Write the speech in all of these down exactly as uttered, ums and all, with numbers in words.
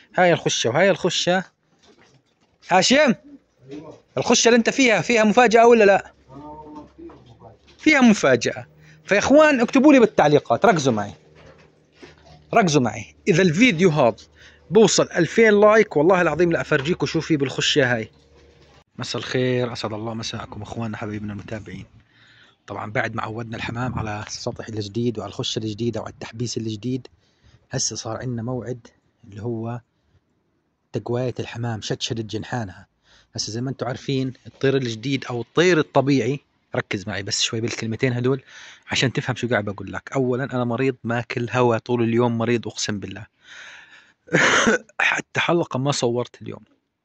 هاي الخشة وهاي الخشة. هاشم، الخشة اللي انت فيها فيها مفاجأة ولا لا؟ فيها مفاجأة. فيا اخوان اكتبوا لي بالتعليقات، ركزوا معي ركزوا معي، اذا الفيديو هذا بوصل ألفين لايك والله العظيم لافرجيكم شو في بالخشة هاي. مساء الخير، اسعد الله مساءكم اخواننا حبايبنا المتابعين. طبعا بعد ما عودنا الحمام على السطح الجديد وعلى الخشة الجديدة وعلى التحبيس الجديد، هسه صار عندنا موعد اللي هو تقواية الحمام، شدشدة جنحانها. هسه زي ما انتم عارفين الطير الجديد او الطير الطبيعي، ركز معي بس شوي بالكلمتين هدول عشان تفهم شو قاعد بقول لك. اولا انا مريض ماكل هوا طول اليوم، مريض اقسم بالله. حتى حلقة ما صورت اليوم،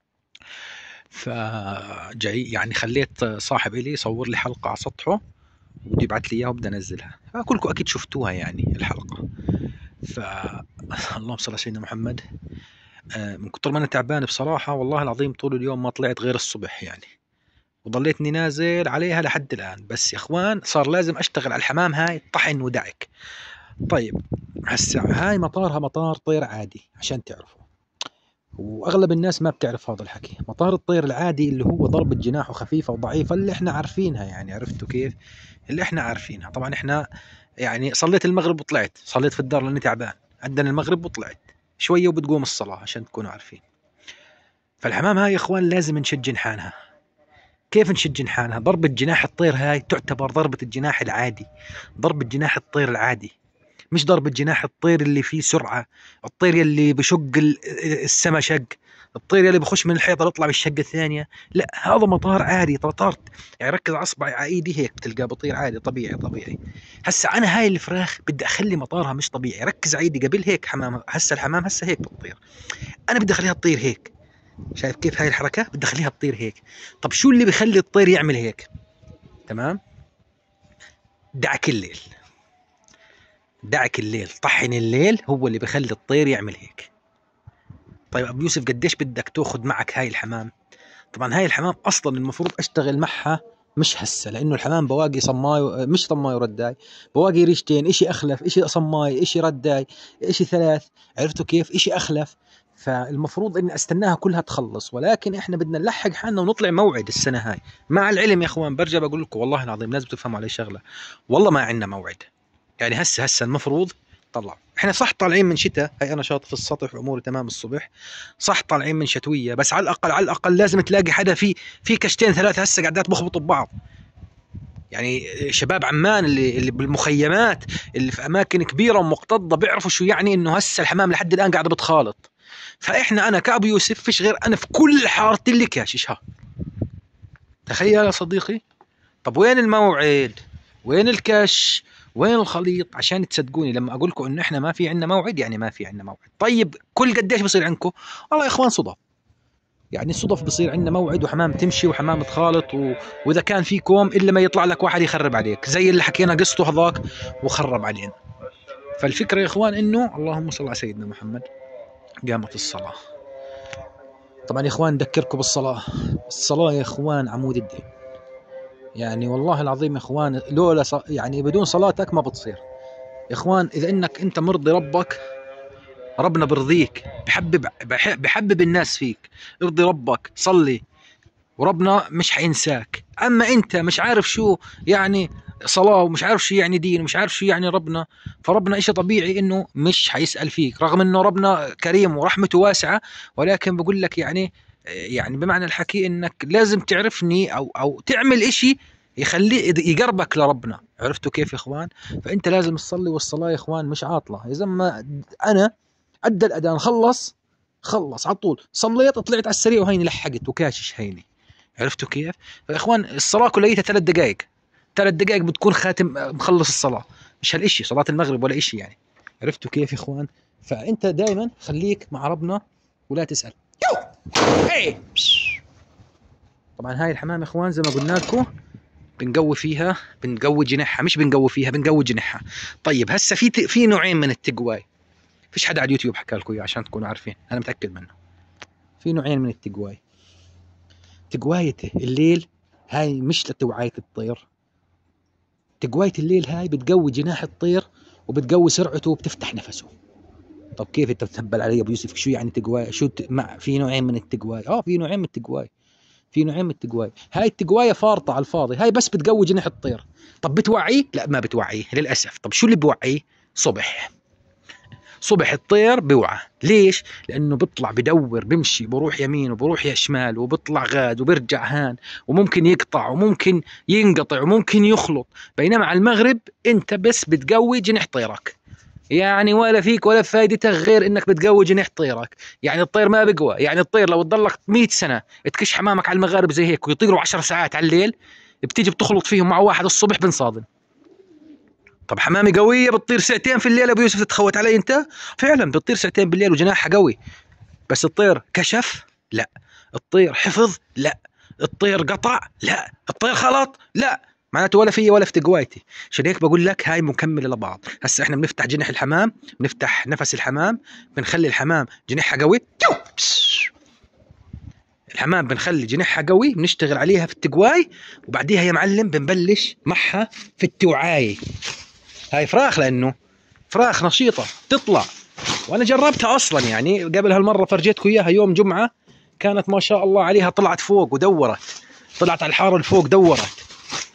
فجاي يعني خليت صاحب إلي يصور لي حلقة على سطحه وبده يبعث لي اياها وبدي انزلها. كلكم اكيد شفتوها يعني الحلقة. ف اللهم صل على سيدنا محمد. من كتر ما انا تعبان بصراحة والله العظيم طول اليوم ما طلعت غير الصبح يعني، وضليتني نازل عليها لحد الآن. بس يا إخوان صار لازم أشتغل على الحمام هاي طحن ودعك. طيب هسه هاي مطارها مطار طير عادي عشان تعرفوا، وأغلب الناس ما بتعرف هذا الحكي. مطار الطير العادي اللي هو ضربة جناحه خفيفة وضعيفة اللي احنا عارفينها يعني، عرفتوا كيف؟ اللي احنا عارفينها. طبعا احنا يعني صليت المغرب وطلعت، صليت في الدار لأني تعبان، عندنا المغرب وطلعت شوية وبتقوم الصلاة عشان تكونوا عارفين. فالحمام هاي يا إخوان لازم نشد جنحانها. كيف نشد جنحانها؟ ضربة جناح الطير هاي تعتبر ضربة الجناح العادي، ضربة جناح الطير العادي، مش ضربة جناح الطير اللي فيه سرعة، الطير يلي بشق السما شق، الطير يلي بخش من الحيطة يطلع بالشقة الثانية. لا، هذا مطار عادي. مطار يعني ركز على اصبعي على ايدي هيك بتلقاه بطير عادي طبيعي طبيعي. هسا انا هاي الفراخ بدي اخلي مطارها مش طبيعي. ركز على ايدي قبل هيك حمام، هسا الحمام هسا هيك بتطير، انا بدي اخليها تطير هيك. شايف كيف هاي الحركة؟ بدي اخليها تطير هيك. طب شو اللي بخلي الطير يعمل هيك؟ تمام، دعك الليل. دعك الليل، طحن الليل هو اللي بخلي الطير يعمل هيك. طيب ابو يوسف قديش بدك تاخذ معك هاي الحمام؟ طبعا هاي الحمام اصلا المفروض اشتغل معها مش هسه، لانه الحمام بواقي صماي، مش صماي ورداي، بواقي ريشتين، اشي اخلف، اشي صماي، اشي رداي، اشي ثلاث. عرفتوا كيف؟ اشي اخلف. فالمفروض اني استناها كلها تخلص، ولكن احنا بدنا نلحق حالنا ونطلع موعد السنه هاي. مع العلم يا اخوان برجع بقول لكم والله العظيم لازم تفهموا علي شغله، والله ما عندنا موعد. يعني هسه هسه المفروض طلع، احنا صح طالعين من شتاء، هي انا شاطف في السطح واموري تمام الصبح، صح طالعين من شتويه، بس على الاقل على الاقل لازم تلاقي حدا في في كشتين ثلاثه هسه قاعدات بخبطوا ببعض. يعني شباب عمان اللي اللي بالمخيمات اللي في اماكن كبيره ومكتظه بيعرفوا شو يعني انه هسه الحمام لحد الان قاعده بتخالط. فاحنا انا كابو يوسف فيش غير انا في كل حاره اللي كاشش ها. تخيل يا صديقي. طب وين الموعد؟ وين الكش؟ وين الخليط؟ عشان تصدقوني لما اقول لكم انه احنا ما في عندنا موعد، يعني ما في عندنا موعد. طيب كل قديش بصير عندكم؟ والله يا اخوان صدف، يعني الصدف بصير عندنا موعد وحمام تمشي وحمام تخالط و... واذا كان في كوم الا ما يطلع لك واحد يخرب عليك زي اللي حكينا قصته هذاك وخرب علينا. فالفكره يا اخوان انه اللهم صل على سيدنا محمد، قامت الصلاه. طبعا يا اخوان نذكركم بالصلاه. الصلاه يا اخوان عمود الدين، يعني والله العظيم يا اخوان لولا ص... يعني بدون صلاتك ما بتصير. يا اخوان اذا انك انت مرضي ربك، ربنا برضيك، بحبب بحبب الناس فيك. ارضي ربك، صلي، وربنا مش حينساك. اما انت مش عارف شو يعني صلاة، ومش عارف شو يعني دين، ومش عارف شو يعني ربنا، فربنا اشي طبيعي انه مش حيسأل فيك، رغم انه ربنا كريم ورحمته واسعة. ولكن بقول لك يعني يعني بمعنى الحكي انك لازم تعرفني او او تعمل اشي يخليه يقربك لربنا. عرفتوا كيف يا اخوان؟ فانت لازم تصلي، والصلاة يا اخوان مش عاطلة. اذا ما انا ادى الاذان خلص خلص على طول صليت، طلعت على السريع وهيني لحقت وكاشش هيني. عرفتوا كيف؟ فيا اخوان الصلاة كليتها ثلاث دقائق، ثلاث دقائق بتكون خاتم مخلص الصلاة، مش هالشيء صلاة المغرب ولا شيء يعني. عرفتوا كيف يا اخوان؟ فانت دائما خليك مع ربنا ولا تسأل. يو ايه. طبعا هاي الحمام يا اخوان زي ما قلنا لكم بنقوي فيها، بنقوي جناحها، مش بنقوي فيها بنقوي جناحها. طيب هسه في في نوعين من التقواي، فيش حدا على اليوتيوب حكى لكم اياه عشان تكونوا عارفين، انا متاكد منه. في نوعين من التقواي. تقواية الليل هاي مش لتوعية الطير، تقواية الليل هاي بتقوي جناح الطير وبتقوي سرعته وبتفتح نفسه. طب كيف انت بتهبل علي يا ابو يوسف؟ شو يعني تقواي؟ شو ت... مع في نوعين من التقواي. اه في نوعين من التقواي، في نوعين من التقواي. هاي التقوايه فارطه على الفاضي، هاي بس بتقوي جناح الطير. طب بتوعيه؟ لا ما بتوعيه للاسف. طب شو اللي بوعيه؟ صبح. صبح الطير بيوعى. ليش؟ لانه بيطلع بدور بمشي بروح يمين وبروح يا شمال وبيطلع غاد وبرجع هان، وممكن يقطع وممكن ينقطع وممكن يخلط. بينما على المغرب انت بس بتقوي جناح طيرك، يعني ولا فيك ولا فايدتك غير انك بتقوي جناح طيرك. يعني الطير ما بقوى، يعني الطير لو تضلك مئة سنه تكش حمامك على المغارب زي هيك ويطيروا عشر ساعات على الليل، بتيجي بتخلط فيهم مع واحد الصبح بنصادم. طب حمامي قويه بتطير ساعتين في الليل ابو يوسف، تتخوت علي انت؟ فعلا بتطير ساعتين بالليل وجناحها قوي. بس الطير كشف؟ لا. الطير حفظ؟ لا. الطير قطع؟ لا. الطير خلط؟ لا. معناته ولا في ولا في تقوايتي. عشان هيك بقول لك هاي مكمله لبعض. هسه احنا بنفتح جناح الحمام، بنفتح نفس الحمام، بنخلي الحمام جناحها قوي، الحمام بنخلي جناحها قوي، بنشتغل عليها في التقواي، وبعديها يا معلم بنبلش معها في التوعايه. هاي فراخ، لانه فراخ نشيطه تطلع، وانا جربتها اصلا يعني قبل هالمره فرجيتكم اياها يوم جمعه، كانت ما شاء الله عليها طلعت فوق ودورت، طلعت على الحاره اللي فوق دورت.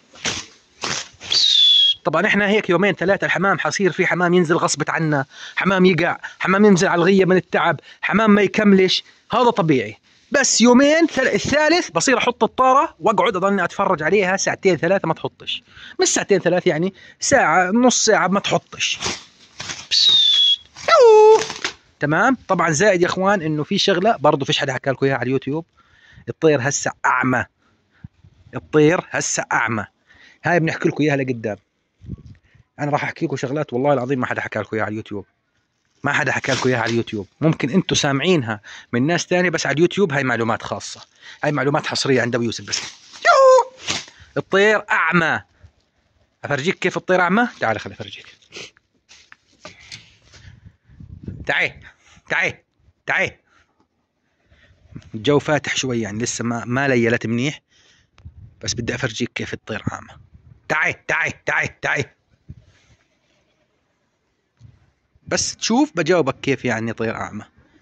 طبعا احنا هيك يومين ثلاثه الحمام حصير في حمام ينزل غصبت عنا، حمام يقع، حمام ينزل على الغيه من التعب، حمام ما يكملش، هذا طبيعي. بس يومين الثالث بصير احط الطاره واقعد اضلني اتفرج عليها ساعتين ثلاثه ما تحطش، مش ساعتين ثلاث يعني ساعه نص ساعه ما تحطش. تمام. طبعا زائد يا اخوان انه في شغله برضه فيش حدا حكى لكم اياها على اليوتيوب، الطير هسه اعمى. الطير هسه اعمى، هاي بنحكي لكم اياها لقدام. انا راح احكي لكم شغلات والله العظيم ما حدا حكى لكم اياها على اليوتيوب، ما حدا حكى لكم اياها على اليوتيوب. ممكن انتم سامعينها من ناس ثانيه، بس على اليوتيوب هاي معلومات خاصه، هاي معلومات حصريه عند ابو يوسف بس. الطير اعمى. افرجيك كيف الطير اعمى؟ تعال خليني افرجيك. تعي تعي تعي. الجو فاتح شوي يعني لسه ما ما ليلت منيح، بس بدي افرجيك كيف الطير اعمى. تعي تعي تعي تعي. بس تشوف بجاوبك كيف يعني طير اعمى.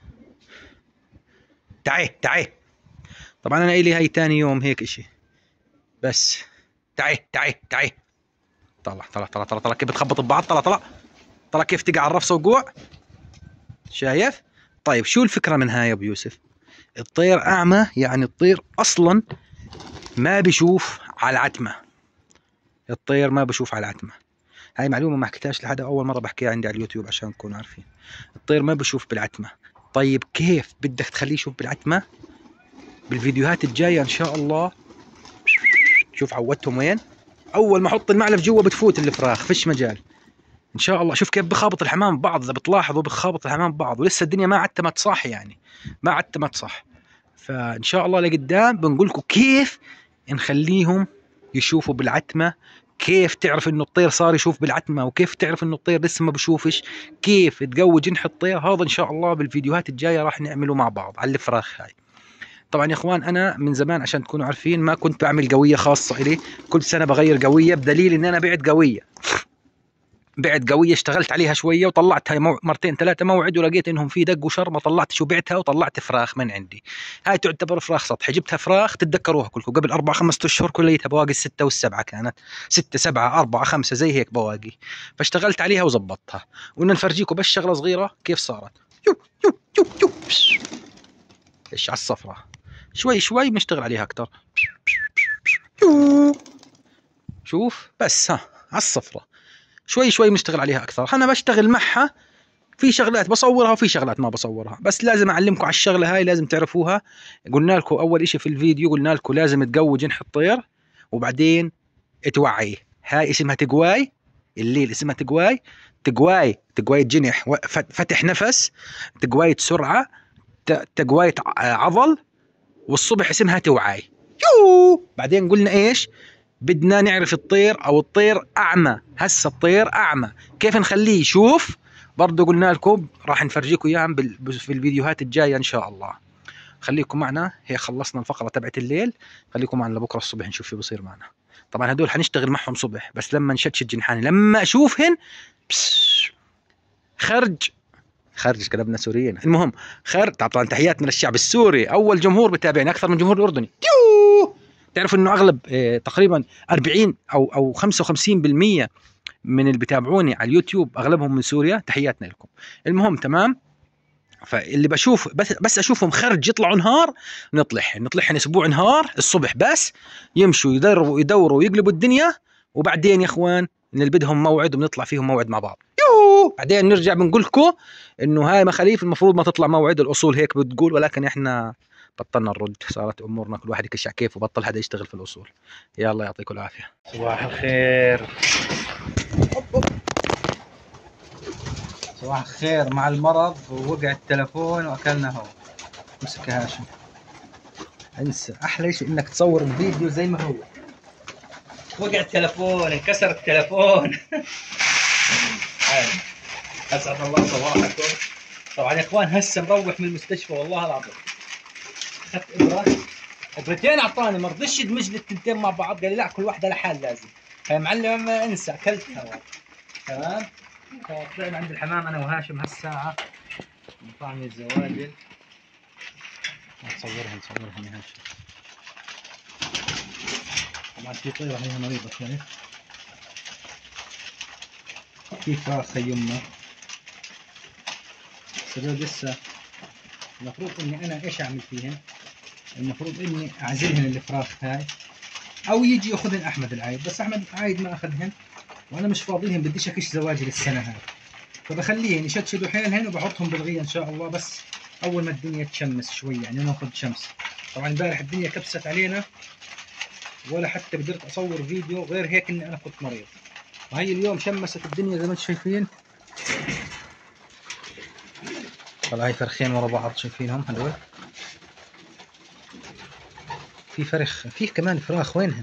تعي تعي. طبعا انا الي هاي ثاني يوم هيك اشي، بس تعي تعي تعي. طلع طلع طلع طلع طلع كيف بتخبط ببعض، طلع طلع طلع كيف تقع على الرفصه وقوع. شايف؟ طيب شو الفكره من هاي يا ابو يوسف؟ الطير اعمى يعني الطير اصلا ما بشوف على العتمه. الطير ما بشوف على العتمه. هاي معلومه ما حكيتهاش لحدا، اول مره بحكيها عندي على اليوتيوب عشان تكونوا عارفين. الطير ما بشوف بالعتمه. طيب كيف بدك تخليه يشوف بالعتمه؟ بالفيديوهات الجايه ان شاء الله. شوف عودتهم وين؟ اول ما احط المعلف جوا بتفوت الفراخ، فيش مجال ان شاء الله. شوف كيف بخابط الحمام ببعض، اذا بتلاحظوا بخابط الحمام ببعض، ولسه الدنيا ما عتمت صح يعني، ما عتمت صح. فان شاء الله لقدام بنقول لكم كيف نخليهم يشوفوا بالعتمه، كيف تعرف انه الطير صار يشوف بالعتمه، وكيف تعرف انه الطير لسه ما بشوفش، كيف تقوي جنح الطير. هذا ان شاء الله بالفيديوهات الجايه راح نعمله مع بعض على الفراخ هاي. طبعا يا اخوان انا من زمان عشان تكونوا عارفين ما كنت بعمل قويه خاصه الي، كل سنه بغير قويه، بدليل ان انا بعت قويه، بعت قويه اشتغلت عليها شويه وطلعتها مو... مرتين ثلاثه موعد، ولقيت انهم في دق وشر، طلعت شو بعتها وطلعت فراخ من عندي. هاي تعتبر فراخ سطحي، جبتها فراخ تتذكروها كلكم قبل اربع خمسة اشهر كليتها بواقي السته والسبعه، كانت سته سبعه اربعه خمسه زي هيك بواقي، فاشتغلت عليها وزبطتها. وقلنا نفرجيكم بس شغله صغيره كيف صارت. يو يو يو يو ايش على الصفرة، شوي شوي بنشتغل عليها اكثر. شوف بس ها على الصفرة شوي شوي بنشتغل عليها اكثر. انا بشتغل معها في شغلات بصورها وفي شغلات ما بصورها، بس لازم اعلمكم على الشغله هاي لازم تعرفوها. قلنا لكم اول اشي في الفيديو، قلنا لكم لازم تقوي جنح الطير وبعدين توعيه. هاي اسمها تقواي، الليل اسمها تقواي. تقواي تقواي جنح فتح نفس، تقواي سرعه، تقواي عضل، والصبح اسمها توعاي. يو بعدين قلنا ايش؟ بدنا نعرف الطير او الطير اعمى. هسه الطير اعمى كيف نخليه يشوف؟ برضه قلنا لكم راح نفرجيكم اياها في الفيديوهات الجايه ان شاء الله. خليكم معنا، هي خلصنا الفقره تبعت الليل، خليكم معنا لبكره الصبح نشوف شو بصير معنا. طبعا هدول حنشتغل معهم صبح، بس لما نشتشت جنحاني لما اشوفهن خرج خرج كلبنا سوريين. المهم خير، طبعا تحياتنا للشعب السوري، اول جمهور بتابعنا اكثر من جمهور الاردني. تعرف انه اغلب اه تقريبا أربعين او او خمسة وخمسين بالمئة من اللي بيتابعوني على اليوتيوب اغلبهم من سوريا. تحياتنا لكم. المهم تمام. فاللي بشوف بس بس اشوفهم خرج يطلعوا نهار، نطلع نطلعهم اسبوع نهار الصبح بس، يمشوا يدوروا يدوروا ويقلبوا الدنيا، وبعدين يا اخوان اللي بدهم موعد وبنطلع فيهم موعد مع بعض. يو بعدين نرجع بنقول لكم انه هاي مخاليف المفروض ما تطلع موعد، الاصول هيك بتقول، ولكن احنا بطلنا نرد، صارت امورنا كل واحد يكش على كيف وبطل حدا يشتغل في الاصول. يلا يعطيكم العافيه. صباح الخير. صباح الخير. مع المرض ووقع التلفون واكلنا هو. امسك يا هاشم. انسى، احلى شيء انك تصور الفيديو زي ما هو. وقع التلفون، انكسر التلفون. اسعد الله صباحكم. طبعا يا اخوان هسه مروح من المستشفى والله العظيم. اخذت ابره، ابرتين اعطاني، ما رضيش يدمج لي التنتين مع بعض، قال لي لا كل واحده لحال لازم. يا معلم ما انسى اكلتها. تمام. طلعنا عند الحمام انا وهاشم هالساعه، طعم الزواجل. نصورها نصورها يا هاشم. طبعا في طيره هي مريضه شايف؟ في فراخ يمه. هذول لسه المفروض اني انا ايش اعمل فيهن؟ المفروض اني اعزلهن الفراخ هاي، او يجي ياخذهن احمد العايد، بس احمد العايد ما اخذهن وانا مش فاضيهم، بديش اكش زواجل السنه هاي، فبخليهن يشدشدوا حيلهن وبحطهم بالغيه ان شاء الله، بس اول ما الدنيا تشمس شوي يعني ناخذ شمس. طبعا امبارح الدنيا كبست علينا ولا حتى قدرت اصور فيديو، غير هيك اني انا كنت مريض. وهي اليوم شمست الدنيا زي ما انتم شايفين. طلع هاي فرخين ورا بعض شايفينهم هذول. في فرخ، في كمان فراخ وينهن؟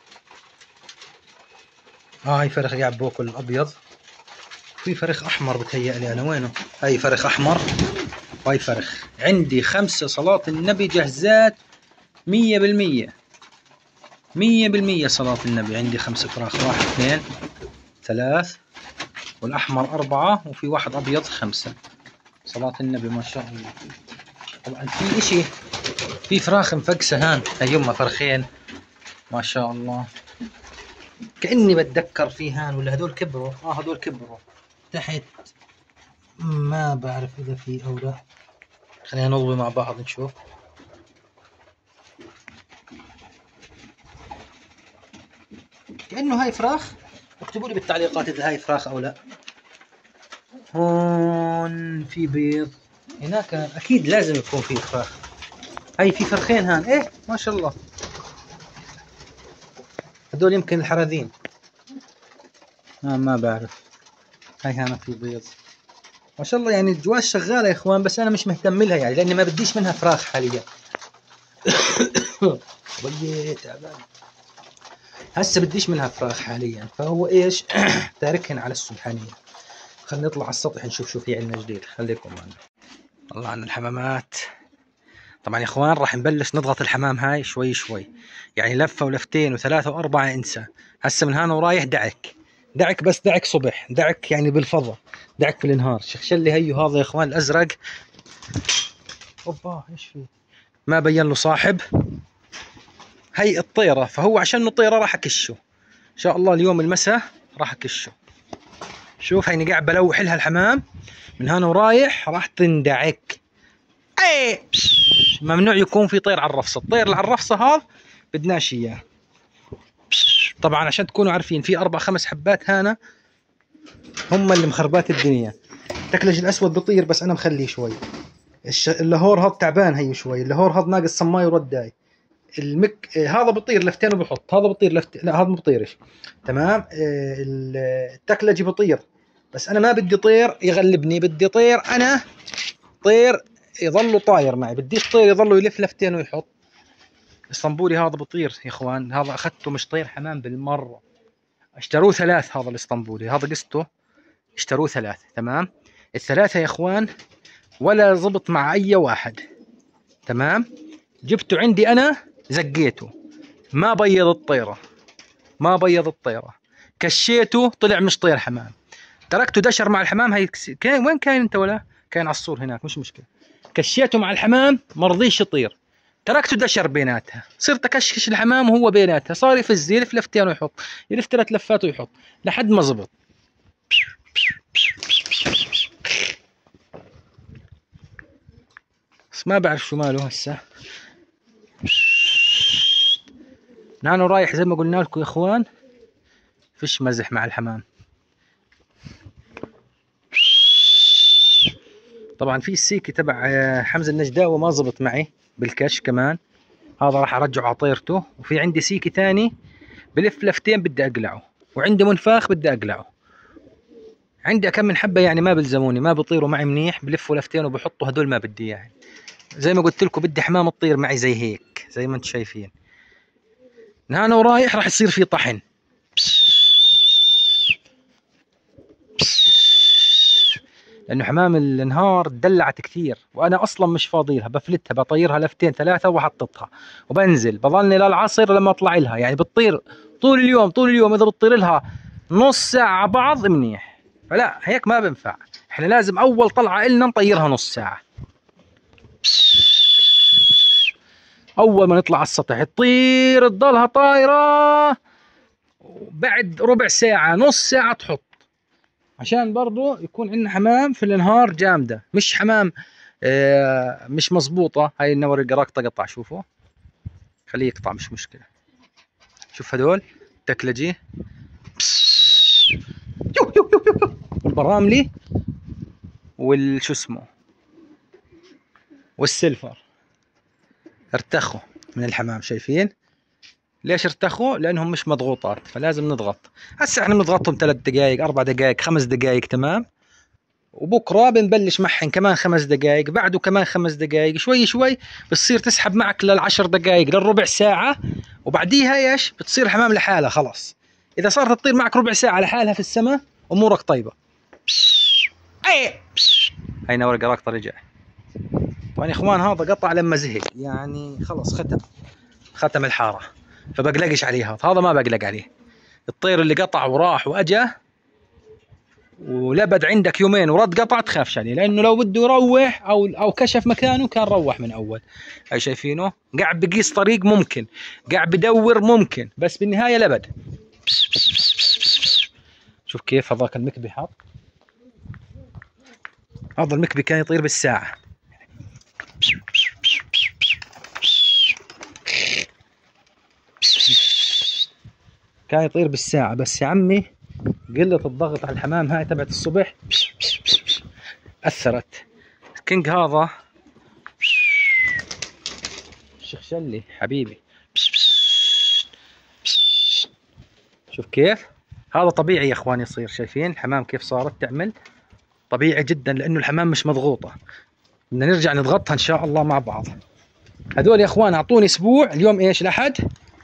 اه هاي فرخ قاعد باكل الابيض. في فرخ احمر بتهيألي انا، وينه؟ هاي فرخ احمر وهاي فرخ. عندي خمسة صلاة النبي جهزات مية بالمية مية بالمية صلاة النبي. عندي خمسة فراخ، واحد اثنين ثلاث، والاحمر اربعة، وفي واحد ابيض خمسة. صلاة النبي ما شاء الله. طبعا في اشي، في فراخ مفقسة هان، هيما فرخين ما شاء الله. كأني بتذكر في هان، ولا هدول كبروا؟ اه هدول كبروا تحت، ما بعرف اذا في او لا. خلينا نضوي مع بعض نشوف. كأنه هاي فراخ، اكتبوا لي بالتعليقات اذا هاي فراخ او لا. هون في بيض، هناك اكيد لازم يكون في فراخ. هاي في فرخين هان، ايه ما شاء الله. هدول يمكن الحراذين، آه ما بعرف. هاي هنا في بيض ما شاء الله. يعني الجواز شغاله يا اخوان، بس انا مش مهتم لها يعني، لاني ما بديش منها فراخ حاليا. والله تعبان. هسه بديش منها فراخ حاليا، فهو ايش تاركهن على السبحانيه. خلينا نطلع على السطح نشوف شو في عندنا جديد. خليكم معنا. والله عن الحمامات. طبعا يا اخوان راح نبلش نضغط الحمام هاي شوي شوي، يعني لفه ولفتين وثلاثه واربعه انسى. هسه من هنا ورايح دعك دعك، بس دعك صبح، دعك يعني بالفضاء، دعك في النهار. شخشلي هيو هذا يا اخوان الازرق. اوبا ايش في؟ ما بين له صاحب. هي الطيره، فهو عشان طيره راح اكشه ان شاء الله اليوم المساء، راح اكشه. شوف هيني قاعد بلوح لها الحمام، من هنا ورايح راح تندعك. اي ممنوع يكون في طير على الرفصه، الطير اللي على الرفصه هذا بدناش اياه. طبعا عشان تكونوا عارفين في اربع خمس حبات هنا هم اللي مخربات الدنيا. التكلج الاسود بطير بس انا مخليه شوي. الش... اللاهور هذا تعبان هي شوي، اللاهور هذا ناقص صماي ورداي. المك هذا بطير لفتين وبحط، هذا بطير لفت، لا هذا ما بطيرش. تمام. التكلج بطير بس انا ما بدي طير يغلبني، بدي طير انا طير يظلوا طاير معي، بديش طير يظلوا يلف لفتين ويحط. الاسطنبولي هذا بطير يا اخوان، هذا اخذته مش طير حمام بالمره. اشتروه ثلاث، هذا الاسطنبولي هذا قسته اشتروه ثلاث. تمام. الثلاثه يا اخوان ولا زبط مع اي واحد. تمام. جبته عندي انا زقيته، ما بيض الطيره، ما بيض الطيره. كشيته طلع مش طير حمام. تركته دشر مع الحمام. هي كان وين كان انت؟ ولا كان عصفور هناك مش مشكله. كشيته مع الحمام ما رضيش يطير، تركته دشر بيناتها، صرت اكشكش الحمام وهو بيناتها، صار يفز يلف لفتين ويحط، يلف ثلاث لفات ويحط لحد ما زبط. بس ما بعرف شو ماله هسه. نانو رايح زي ما قلنا لكم يا اخوان، فيش مزح مع الحمام. طبعا في السيكي تبع حمزه النجداوي ما زبط معي بالكش كمان، هذا راح ارجعه على طيرته. وفي عندي سيكي ثاني بلف لفتين بدي اقلعه، وعندي منفاخ بدي اقلعه. عندي كم من حبه يعني ما بلزموني، ما بطيروا معي منيح، بلفوا لفتين وبحطوا، هدول ما بدي يعني. زي ما قلت لكم بدي حمام تطير معي زي هيك زي ما انتم شايفين. نانو رايح راح يصير في طحن. لانه حمام النهار دلعت كثير، وانا اصلا مش فاضي لها، بفلتها بطيرها لفتين ثلاثه وحطتها وبنزل بضلني للعصر لما اطلع لها. يعني بتطير طول اليوم طول اليوم، اذا بتطير لها نص ساعه على بعض منيح. فلا هيك ما بنفع، احنا لازم اول طلعه النا نطيرها نص ساعه. اول ما نطلع على السطح تطير تضلها طايره، وبعد ربع ساعه نص ساعه تحط، عشان برضو يكون عندنا حمام في النهار جامده، مش حمام آه مش مزبوطه. هاي النور القراقطه قطع، شوفوا خليه يقطع مش مشكله. شوف هذول التكلجي والبراملي والشو اسمه والسلفر ارتخوا من الحمام. شايفين ليش ارتخوا؟ لانهم مش مضغوطات، فلازم نضغط. هسه احنا بنضغطهم ثلاث دقائق اربع دقائق خمس دقائق تمام، وبكره بنبلش محن كمان خمس دقائق، بعده كمان خمس دقائق، شوي شوي بتصير تسحب معك للعشر دقائق للربع ساعه، وبعديها ايش بتصير الحمام لحالها خلاص. اذا صارت تطير معك ربع ساعه لحالها في السماء امورك طيبه. هاي نور قراقطه رجع. طبعا يا اخوان هذا قطع لما زهق، يعني خلص ختم ختم الحاره، فبقلقش عليه. هذا هذا ما بقلق عليه. الطير اللي قطع وراح واجا ولبد عندك يومين ورد قطع تخافش عليه، لانه لو بده يروح او او كشف مكانه كان روح من اول. هاي شايفينه قاعد بقيس طريق، ممكن قاعد بدور ممكن، بس بالنهايه لبد. شوف كيف هذاك المكبي حط، هذا المكبي كان يطير بالساعه. كان يطير بالساعة، بس يا عمي قلة الضغط على الحمام هاي تبعت الصبح أثرت. الكينج هذا الشخشلي حبيبي، شوف كيف هذا طبيعي يا اخوان يصير. شايفين الحمام كيف صارت تعمل؟ طبيعي جدا، لأنه الحمام مش مضغوطة. بدنا نرجع نضغطها إن شاء الله مع بعض. هذول يا اخوان أعطوني أسبوع، اليوم إيش الأحد؟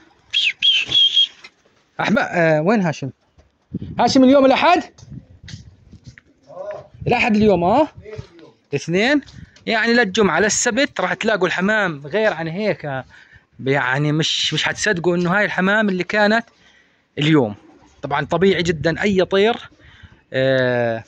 أحمد آه وين هاشم؟ هاشم اليوم الأحد؟ الأحد اليوم اه؟ الاثنين؟ يعني للجمعة للسبت راح تلاقوا الحمام غير عن هيك. يعني مش مش حتصدقوا إنه هاي الحمام اللي كانت اليوم. طبعا طبيعي جدا أي طير آه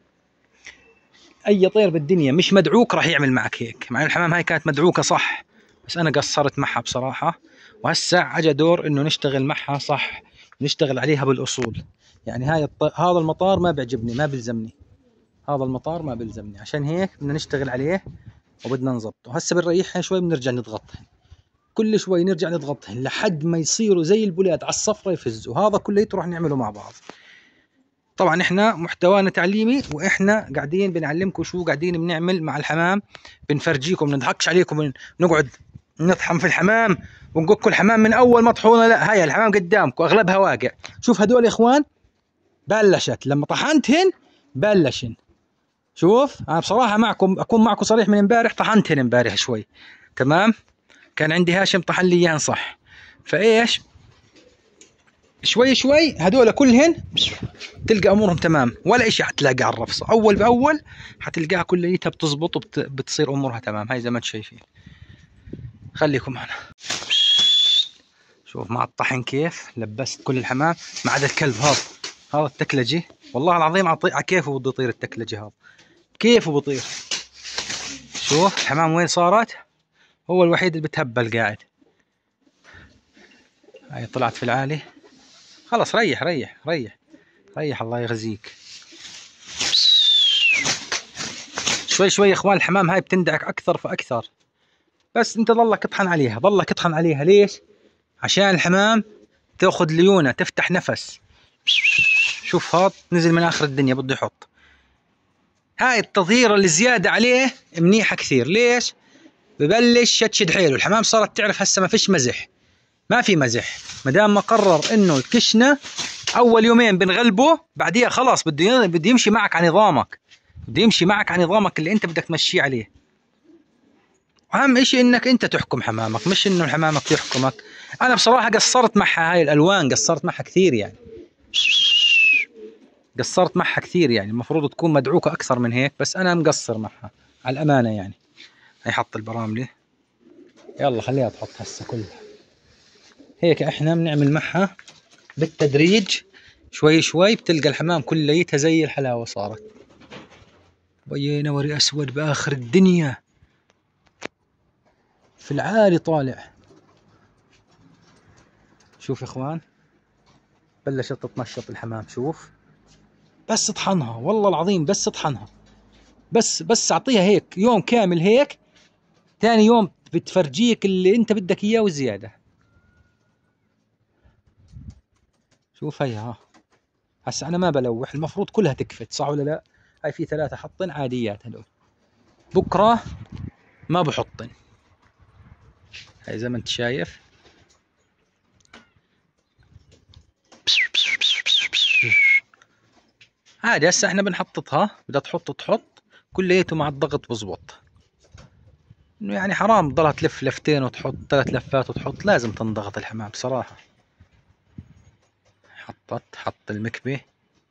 أي طير بالدنيا مش مدعوك راح يعمل معك هيك، مع الحمام هاي كانت مدعوكة صح، بس أنا قصرت معها بصراحة. وهسه اجى دور إنه نشتغل معها صح، نشتغل عليها بالأصول. يعني هاي الط... هذا المطار ما بيعجبني ما بيلزمني، هذا المطار ما بيلزمني، عشان هيك بدنا نشتغل عليه وبدنا نظبطه. هسه بنريحها شوي بنرجع نضغطهن، كل شوي نرجع نضغطهن لحد ما يصيروا زي البولاد على الصفرة يفزوا. هذا كله راح نعمله مع بعض. طبعا احنا محتوانا تعليمي، واحنا قاعدين بنعلمكم شو قاعدين بنعمل مع الحمام، بنفرجيكم، بنضحكش عليكم، نقعد نطحن في الحمام ونقول كل حمام من اول مطحونه. لا، هاي الحمام قدامكم اغلبها واقع. شوف هدول يا اخوان بلشت لما طحنتهن بلشن. شوف انا بصراحه معكم اكون معكم صريح، من امبارح طحنتهن امبارح شوي تمام، كان عندي هاشم طحن لي اياهن صح. فايش شوي شوي هدول كلهن تلقى امورهم تمام، ولا اشي حتلاقي على الرفصه. اول باول حتلقاها كليتها بتزبط وبتصير امورها تمام. هاي زي ما انتم شايفين. خليكم معنا. شوف مع الطحن كيف لبست كل الحمام ما عدا الكلب هذا، هذا التكلجي والله العظيم على كيفه بده يطير التكلجي هذا، كيفه بطير. شوف الحمام وين صارت، هو الوحيد اللي بتهبل قاعد. هاي طلعت في العالي، خلص ريح ريح ريح ريح الله يغزيك. شوي شوي يا اخوان، الحمام هاي بتندعك اكثر فاكثر، بس انت ضلك اطحن عليها، ضلك اطحن عليها. ليش؟ عشان الحمام تاخذ ليونة، تفتح نفس. شوف هاد نزل من اخر الدنيا بده يحط. هاي التظهير اللي زيادة عليه منيحة كثير. ليش؟ ببلش يشد حيله الحمام، صارت تعرف هسه ما فيش مزح، ما في مزح. ما دام ما قرر انه الكشنة اول يومين بنغلبه، بعديها خلاص بده بده يمشي معك على نظامك، بده يمشي معك على نظامك اللي انت بدك تمشيه عليه. اهم اشي انك انت تحكم حمامك، مش انه حمامك يحكمك. انا بصراحة قصرت معها، هاي الالوان قصرت معها كثير يعني، قصرت معها كثير يعني، المفروض تكون مدعوكة اكثر من هيك، بس انا مقصر معها على الامانة يعني. هي حط البراملة، يلا خليها تحط هسه كلها هيك. احنا بنعمل معها بالتدريج شوي شوي، بتلقى الحمام كليتها زي الحلاوة صارت. ويا نوري اسود باخر الدنيا في العالي طالع. شوف يا اخوان بلشت تتنشط الحمام. شوف بس اطحنها والله العظيم، بس اطحنها، بس بس اعطيها هيك يوم كامل هيك، ثاني يوم بتفرجيك اللي انت بدك اياه وزيادة. شوف هيها ها، هسه انا ما بلوح، المفروض كلها تكفت صح ولا لا؟ هاي في ثلاثة حطن عاديات هدول، بكرة ما بحطن. هاي زي ما انت شايف عادي. هسه احنا بنحططها، بدها تحط تحط كليته مع الضغط بزبط. انه يعني حرام تضلها تلف لفتين وتحط ثلاث لفات وتحط، لازم تنضغط الحمام بصراحة. حطت حط المكبة.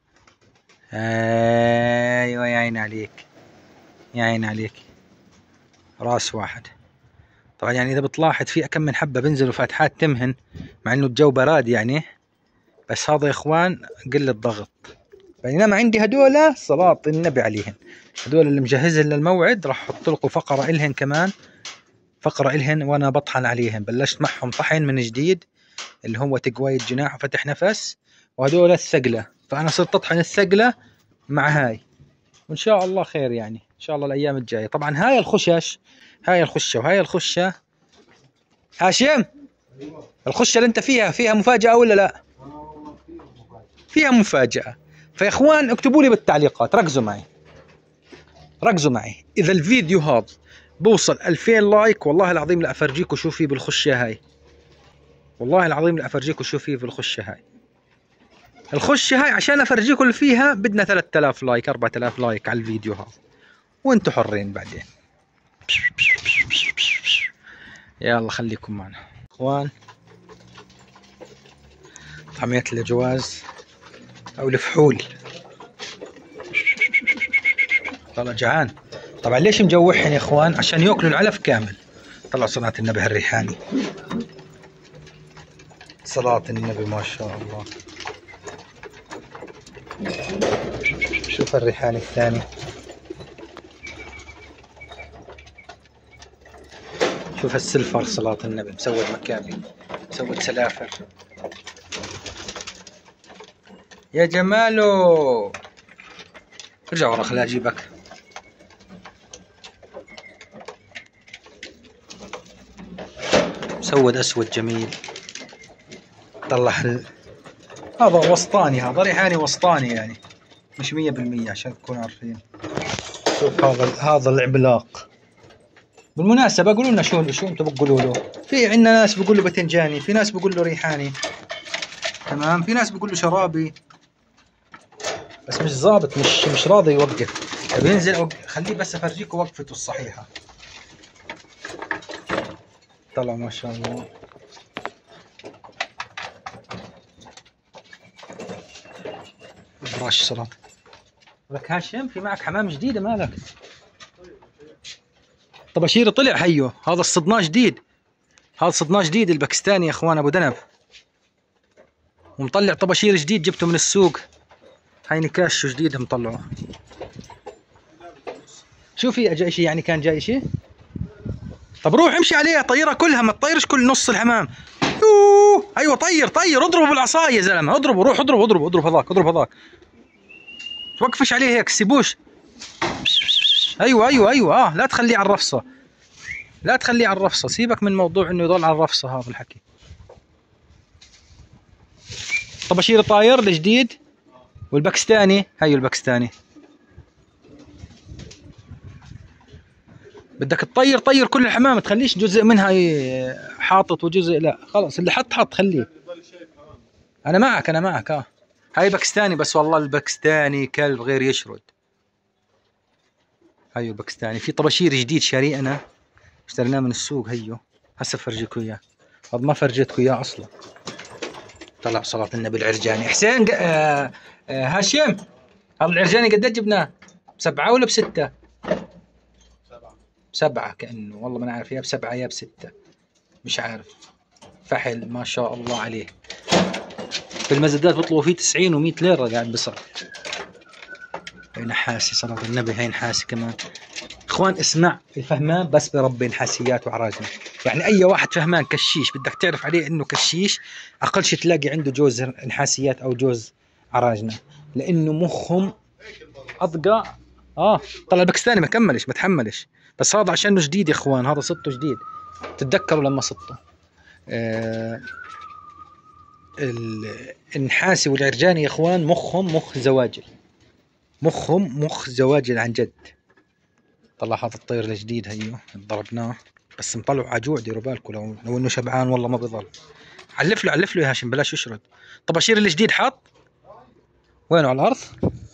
ايوه يا عين عليك، يا عين عليك، راس واحد. طبعا يعني اذا بتلاحظ في كم من حبة بنزلوا فاتحات تمهن، مع انه الجو براد يعني، بس هذا يا اخوان قلة ضغط. بينما عندي هدول صلاة النبي عليهن، هدول اللي مجهزهن للموعد، راح احط لكم فقرة الهن كمان، فقرة الهن وانا بطحن عليهن. بلشت معهم طحن من جديد اللي هو تقوية جناح وفتح نفس، وهدول الثقلة، فانا صرت اطحن الثقلة مع هاي، وان شاء الله خير يعني، ان شاء الله الايام الجاية. طبعا هاي الخشش، هاي الخشة وهاي الخشة. هاشم الخشة اللي انت فيها فيها مفاجأة ولا لا؟ فيها مفاجأة. فيا اخوان اكتبوا لي بالتعليقات، ركزوا معي ركزوا معي، اذا الفيديو هذا بوصل ألفين لايك والله العظيم لافرجيكم شو في بالخشة هاي، والله العظيم لافرجيكم شو في بالخشة هاي. الخشة هاي عشان افرجيكم اللي فيها بدنا ثلاثة آلاف لايك أربعة آلاف لايك على الفيديو هذا، وانتم حرين بعدين. يلا خليكم معنا اخوان. طعمية الجواز او الفحول. والله جعان. طبعا ليش مجوحهم يا اخوان؟ عشان ياكلوا العلف كامل. طلع صلاة النبي هالريحاني، صلاة النبي ما شاء الله. شوف الريحاني الثاني، شوف السلفر صلاة النبي مسود مكابي، مسود سلافر يا جماله. ارجع ورا خليني اجيبك. مسود اسود جميل. طلع ال... هذا وسطاني، هذا ريحاني وسطاني يعني، مش مية بالمية عشان تكونوا عارفين. شوف هذا هذا العملاق. بالمناسبة قولوا لنا شو شو انتم بتقولوا له. في عندنا ناس بيقولوا باذنجاني، في ناس بيقولوا ريحاني، تمام، في ناس بيقولوا شرابي، بس مش ظابط، مش مش راضي يوقف. بينزل خليه بس افرجيكم وقفته الصحيحة. طلع ما شاء الله. براش صلاة. لك هاشم في معك حمام جديدة مالك؟ طباشيري طلع هيو، هذا الصدناه جديد، هذا صدناه جديد الباكستاني يا اخوان ابو دنب، ومطلع طباشير جديد جبته من السوق. هاي نكاش جديد مطلعه. شو في جاي شيء يعني؟ كان جاي شيء؟ طب روح امشي عليها طيرها كلها، ما تطيرش كل نص الحمام. يوه ايوه طير طير، اضربه بالعصايه يا زلمه، اضربه روح اضربه اضربه اضرب هذاك اضرب هذاك، توقفش عليه هيك سيبوش. ايوه ايوه ايوه اه لا تخليه على الرفصه، لا تخليه على الرفصه، سيبك من موضوع انه يضل على الرفصه هذا الحكي. طباشير طاير الجديد والباكستاني، هيو الباكستاني. بدك تطير طير كل الحمام، تخليش جزء منها حاطط وجزء لا، خلاص اللي حط حط خليه. انا معك انا معك اه. هاي باكستاني بس والله الباكستاني كلب غير يشرد. هيو الباكستاني. في طباشير جديد شاريه انا، اشتريناه من السوق، هيو هسه فرجيكم اياه، هذا ما فرجيتكم اياه اصلا. طلع صلاة النبي العرجاني. حسين آه آه هاشم، هذا العرجاني قد جبناه؟ بسبعة ولا بستة؟ سبعة. بسبعة كأنه، والله ما عارف، يا بسبعة يا بستة مش عارف. فحل ما شاء الله عليه. في المزادات بيطلبوا فيه تسعين ومية ليرة قاعد بصرف. هاي نحاسي صلاة النبي، هاي نحاسي كمان. اخوان اسمع، الفهمان بس بربي نحاسيات وعراجنا، يعني اي واحد فهمان كشيش بدك تعرف عليه انه كشيش، اقل شيء تلاقي عنده جوز نحاسيات او جوز عراجنا، لانه مخهم اضقى. اه طلع الباكستاني ما كملش ما تحملش، بس هذا عشانه جديد يا اخوان، هذا صدته جديد، تتذكروا لما صدته. آه النحاسي والعرجاني يا اخوان مخهم مخ زواجل، مخهم مخ زواجل عن جد. طلع هذا الطير الجديد هيو ضربناه، بس مطلعه عجوع، ديروا بالكم لو لو انه شبعان والله ما بضل. علف له علف له يا هاشم بلاش يشرد. طباشير الجديد حط وينه على الارض؟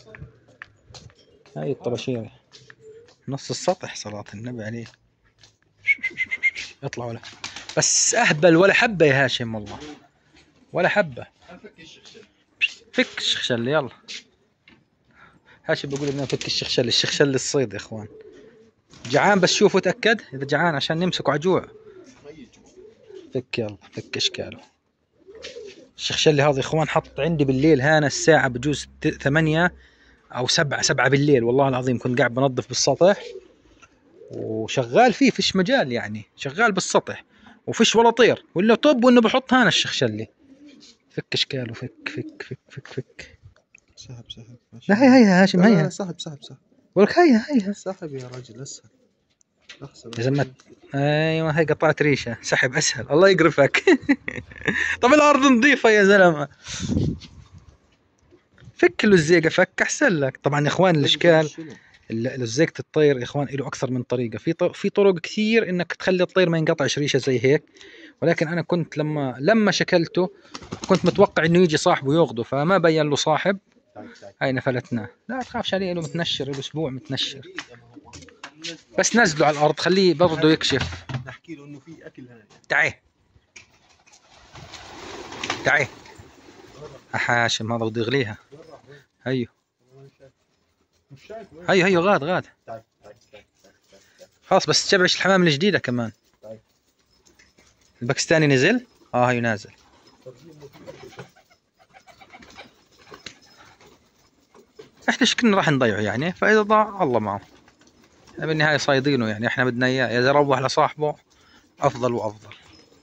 هاي الطباشير نص السطح صلاة النبي عليه، يطلع ولا بس اهبل ولا حبه يا هاشم والله ولا حبه. فك الشخشل يلا. هاشم بيقول بدنا نفك الشخشل، الشخشل الصيد يا اخوان. جعان بس شوفوا تأكد اذا جعان عشان نمسكه عجوع. فك يلا فك اشكاله. الشخشلي هذا يا اخوان حط عندي بالليل هانا الساعة بجوز ثمانية او سبعة سبعة بالليل، والله العظيم كنت قاعد بنظف بالسطح وشغال فيه، فيش مجال يعني، شغال بالسطح وفيش ولا طير ولا طب، وانه بحط هانا الشخشلي. فك اشكاله فك فك فك فك فك. سحب سحب. لا هي هي هاشم هي. سحب سحب سحب. ولك هي هي. سحب يا رجل اسهل. يا زلمة ايوه هي قطعت ريشه، سحب اسهل الله يقرفك. طب الارض نظيفه يا زلمه. فك له الزيقه فك احسن لك. طبعا يا اخوان الاشكال لزيقة الطير يا اخوان له اكثر من طريقه، في في طرق كثير انك تخلي الطير ما ينقطعش ريشه زي هيك، ولكن انا كنت لما لما شكلته كنت متوقع انه يجي صاحبه ياخذه، فما بين له صاحب. هاي نفلتناه. لا تخافش عليه، له متنشر، له اسبوع متنشر، بس نزله على الارض خليه برضه يكشف. نحكي له انه في اكل هاي. تعي تعي هاشم هذا بده يغليها. هيو هيو هيو غاد غاد خلاص، بس تبعش الحمام الجديدة كمان. الباكستاني نزل اه هيو نازل. احنا شكلنا راح نضيعه يعني، فاذا ضاع الله معه، بالنهاية صايدينه يعني، احنا بدنا اياه، اذا روح لصاحبه افضل وافضل.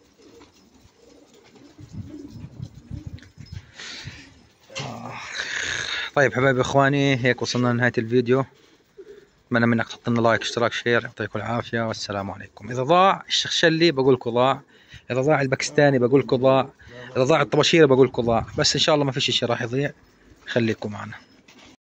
آه. طيب حبايبي اخواني، هيك وصلنا لنهاية الفيديو، اتمنى منك تحط لنا لايك اشتراك شير، يعطيكم العافية والسلام عليكم. اذا ضاع الشخشلي بقول لكم ضاع، اذا ضاع الباكستاني بقول لكم ضاع، اذا ضاع الطباشير بقول لكم ضاع، بس ان شاء الله ما فيش شيء راح يضيع، خليكم معنا.